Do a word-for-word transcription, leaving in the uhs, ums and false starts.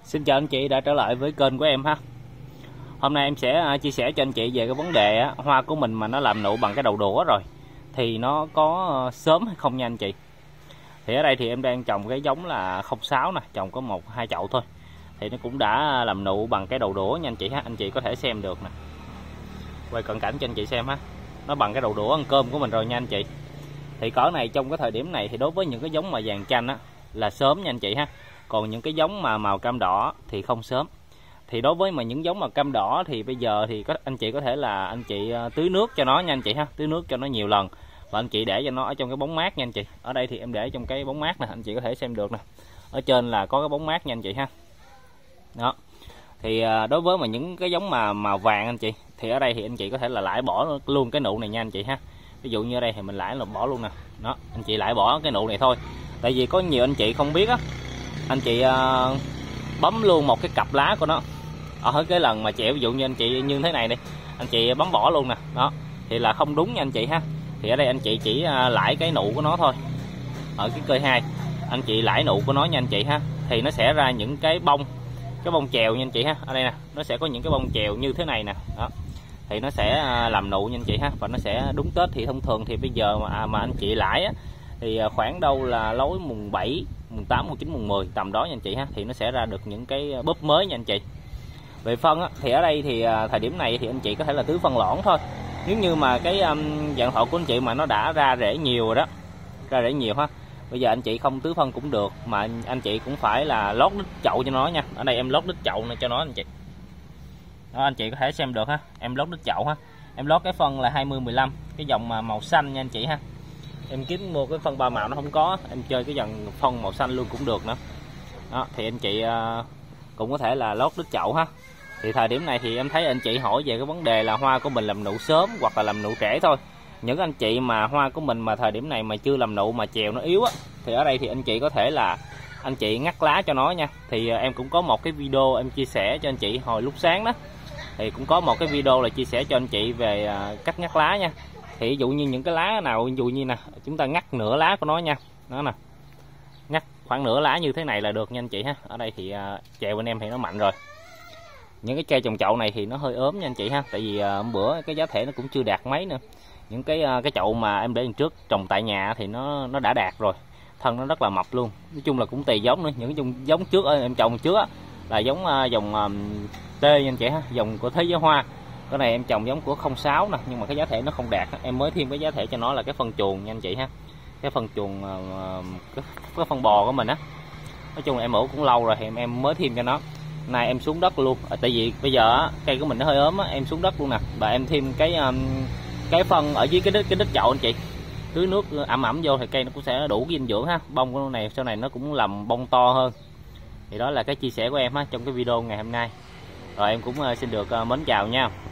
Xin chào anh chị đã trở lại với kênh của em ha. Hôm nay em sẽ chia sẻ cho anh chị về cái vấn đề á, hoa của mình mà nó làm nụ bằng cái đầu đũa rồi thì nó có sớm hay không nha anh chị. Thì ở đây thì em đang trồng cái giống là không sáu nè, trồng có một hai chậu thôi. Thì nó cũng đã làm nụ bằng cái đầu đũa nha anh chị ha. Anh chị có thể xem được nè. Quay cận cảnh cho anh chị xem ha. Nó bằng cái đầu đũa ăn cơm của mình rồi nha anh chị. Thì cỡ này trong cái thời điểm này thì đối với những cái giống mà vàng chanh á là sớm nha anh chị ha. Còn những cái giống mà màu cam đỏ thì không sớm. Thì đối với mà những giống mà cam đỏ thì bây giờ thì có anh chị có thể là anh chị tưới nước cho nó nha anh chị ha, tưới nước cho nó nhiều lần và anh chị để cho nó ở trong cái bóng mát nha anh chị. Ở đây thì em để trong cái bóng mát nè, anh chị có thể xem được nè. Ở trên là có cái bóng mát nha anh chị ha. Đó. Thì đối với mà những cái giống mà màu vàng anh chị thì ở đây thì anh chị có thể là lãi bỏ luôn cái nụ này nha anh chị ha. Ví dụ như ở đây thì mình lãi là bỏ luôn nè. Đó, anh chị lãi bỏ cái nụ này thôi. Tại vì có nhiều anh chị không biết á, anh chị uh, bấm luôn một cái cặp lá của nó ở cái lần mà chẹo, ví dụ như anh chị như thế này đi, anh chị bấm bỏ luôn nè, đó thì là không đúng nha anh chị ha. Thì ở đây anh chị chỉ uh, lãi cái nụ của nó thôi, ở cái cây hai anh chị lãi nụ của nó nha anh chị ha, thì nó sẽ ra những cái bông cái bông chèo nha anh chị ha. Ở đây nè, nó sẽ có những cái bông chèo như thế này nè, đó thì nó sẽ uh, làm nụ nha anh chị ha, và nó sẽ đúng Tết. Thì thông thường thì bây giờ mà, mà anh chị lãi á thì khoảng đâu là lối mùng bảy, mùng tám, mùng chín, mùng mười tầm đó nha anh chị ha, thì nó sẽ ra được những cái búp mới nha anh chị. Về phân á, thì ở đây thì thời điểm này thì anh chị có thể là tưới phân loãng thôi. Nếu như mà cái um, dạng thọ của anh chị mà nó đã ra rễ nhiều rồi đó, ra rễ nhiều ha, bây giờ anh chị không tưới phân cũng được, mà anh chị cũng phải là lót đít chậu cho nó nha. Ở đây em lót đít chậu này cho nó anh chị. Đó, anh chị có thể xem được ha, em lót đít chậu ha. Em lót cái phân là hai mươi mười lăm, cái dòng mà màu xanh nha anh chị ha. Em kiếm mua cái phân ba màu nó không có, em chơi cái dòng phân màu xanh luôn cũng được nữa. Đó, thì anh chị uh, cũng có thể là lót đít chậu ha. Thì thời điểm này thì em thấy anh chị hỏi về cái vấn đề là hoa của mình làm nụ sớm hoặc là làm nụ trễ thôi. Những anh chị mà hoa của mình mà thời điểm này mà chưa làm nụ mà chèo nó yếu á, thì ở đây thì anh chị có thể là anh chị ngắt lá cho nó nha. Thì uh, em cũng có một cái video em chia sẻ cho anh chị hồi lúc sáng đó. Thì cũng có một cái video là chia sẻ cho anh chị về uh, cách ngắt lá nha. Thì ví dụ như những cái lá nào, ví dụ như nè, chúng ta ngắt nửa lá của nó nha, đó nè, ngắt khoảng nửa lá như thế này là được nha anh chị ha. Ở đây thì uh, chèo bên em thì nó mạnh rồi. Những cái cây trồng chậu này thì nó hơi ốm nha anh chị ha, tại vì uh, bữa cái giá thể nó cũng chưa đạt mấy nữa. Những cái uh, cái chậu mà em để lần trước trồng tại nhà thì nó nó đã đạt rồi, thân nó rất là mập luôn. Nói chung là cũng tùy giống nữa. Những cái giống trước em trồng trước á, là giống uh, dòng uh, T nha anh chị ha, dòng của Thế Giới Hoa. Cái này em trồng giống của không sáu nè, nhưng mà cái giá thể nó không đạt, em mới thêm cái giá thể cho nó là cái phân chuồng nha anh chị ha. Cái phân chuồng cái, cái phân bò của mình á. Nói chung là em ủ cũng lâu rồi thì em em mới thêm cho nó. Này em xuống đất luôn, tại vì bây giờ á, cây của mình nó hơi ốm á, em xuống đất luôn nè, và em thêm cái um, cái phân ở dưới cái đít cái đít chậu anh chị. Tưới nước ẩm ẩm vô thì cây nó cũng sẽ đủ dinh dưỡng ha. Bông của nó này sau này nó cũng làm bông to hơn. Thì đó là cái chia sẻ của em ha trong cái video ngày hôm nay. Rồi em cũng xin được mến chào nha.